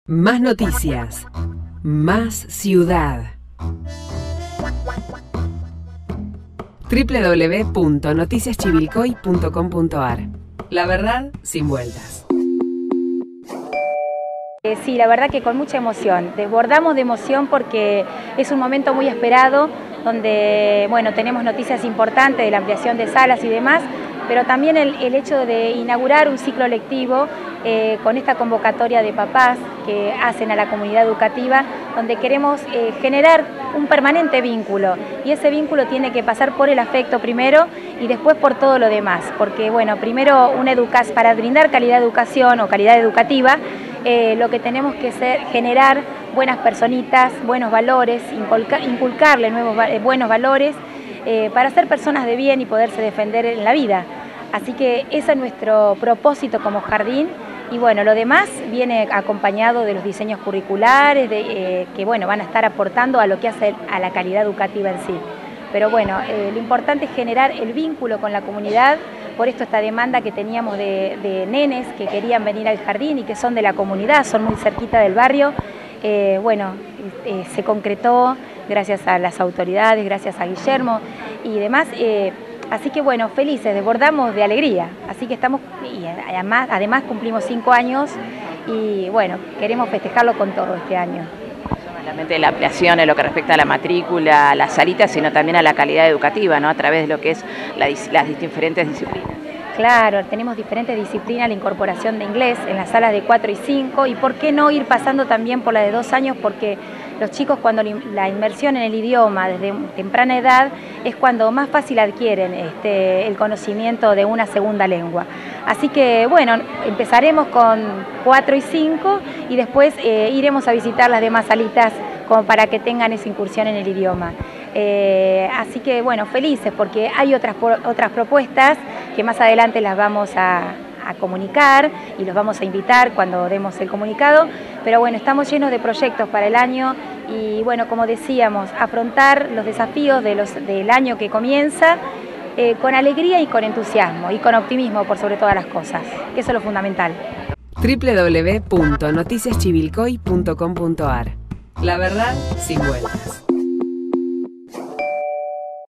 Más noticias, más ciudad. www.noticiaschivilcoy.com.ar. La verdad sin vueltas. Sí, la verdad que con mucha emoción, desbordamos de emoción porque es un momento muy esperado donde, bueno, tenemos noticias importantes de la ampliación de salas y demás, pero también el hecho de inaugurar un ciclo lectivo con esta convocatoria de papás que hacen a la comunidad educativa, donde queremos generar un permanente vínculo, y ese vínculo tiene que pasar por el afecto primero y después por todo lo demás, porque bueno, primero para brindar calidad de educación o calidad educativa, lo que tenemos que hacer, generar buenas personitas, buenos valores, inculcarle buenos valores para ser personas de bien y poderse defender en la vida. Así que ese es nuestro propósito como jardín, y bueno, lo demás viene acompañado de los diseños curriculares que bueno, van a estar aportando a lo que hace a la calidad educativa en sí. Pero bueno, lo importante es generar el vínculo con la comunidad. Por esto esta demanda que teníamos de nenes que querían venir al jardín y que son de la comunidad, son muy cerquita del barrio, bueno, se concretó gracias a las autoridades, gracias a Guillermo y demás. Así que bueno, felices, desbordamos de alegría. Así que estamos, y además cumplimos 5 años y bueno, queremos festejarlo con todo este año. No solamente la ampliación en lo que respecta a la matrícula, a las salitas, sino también a la calidad educativa, ¿no? A través de lo que es las diferentes disciplinas. Claro, tenemos diferentes disciplinas, la incorporación de inglés en las salas de 4 y 5, y por qué no ir pasando también por la de 2 años, porque los chicos, cuando la inmersión en el idioma desde temprana edad es cuando más fácil adquieren el conocimiento de una segunda lengua. Así que bueno, empezaremos con 4 y 5 y después iremos a visitar las demás salitas como para que tengan esa incursión en el idioma. Así que bueno, felices porque hay otras propuestas que más adelante las vamos a comunicar y los vamos a invitar cuando demos el comunicado, pero bueno, estamos llenos de proyectos para el año y bueno, como decíamos, afrontar los desafíos del año que comienza con alegría y con entusiasmo y con optimismo por sobre todas las cosas, que eso es lo fundamental. www.noticiaschivilcoy.com.ar. La verdad sin vueltas.